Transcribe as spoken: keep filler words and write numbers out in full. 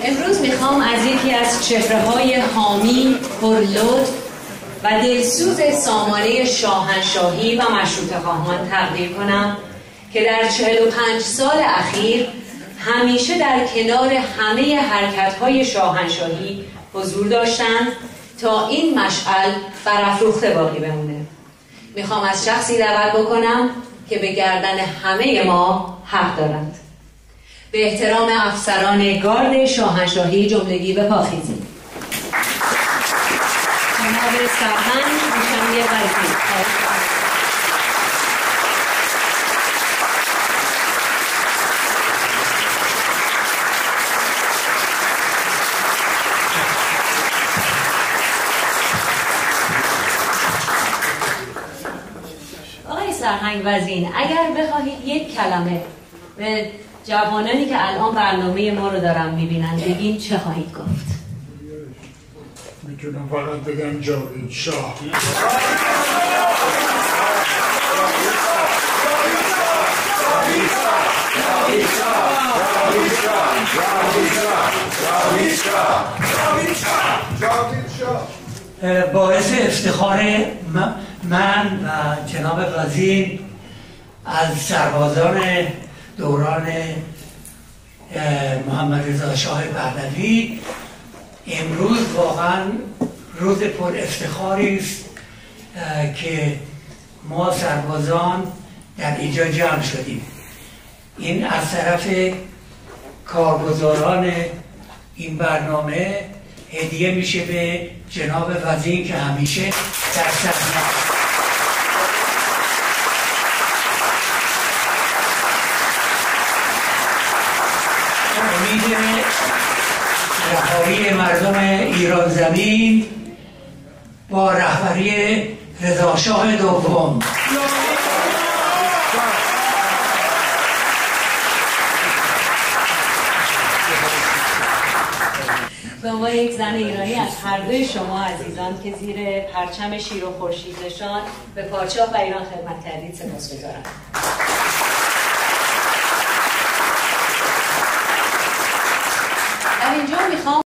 امروز میخوام از یکی از چهره‌های حامی، پرلطف و دلسوز سامانه شاهنشاهی و مشروطه خواهان تقدیر کنم که در چهل و پنج سال اخیر همیشه در کنار همه حرکت‌های شاهنشاهی حضور داشتند تا این مشعل برافروخته باقی بمونه. میخوام از شخصی دعوت بکنم که به گردن همه ما حق دارند. به احترام افسران گارد شاهنشاهی جملگی به پاخیزی. جناب سرهنگ هوشنگ وزیر. آقای سرهنگ وزیر، اگر بخواهید یک کلمه به جوانانی که الان برنامه ما رو دارن میبینن بگین چه خواهید گفت؟ میتونم فقط بگم جاوید شاه. باعث افتخار من و جناب وزیر از سربازان دوران محمد رضا شاه پهلوی امروز واقعا روز پر افتخاری است که ما سربازان در اینجا جمع شدیم. این از طرف کارگزاران این برنامه هدیه میشه به جناب وزیر که همیشه در صحنه. امید رهایی مردم ایران زمین با رهبری رضا شاه دوم. به عنوان یک زن ایرانی از هر دوی شما عزیزان که زیر پرچم شیر و خورشید نشان به پادشاه و ایران خدمت کردید سپاسگزارم. در اینجا میخوام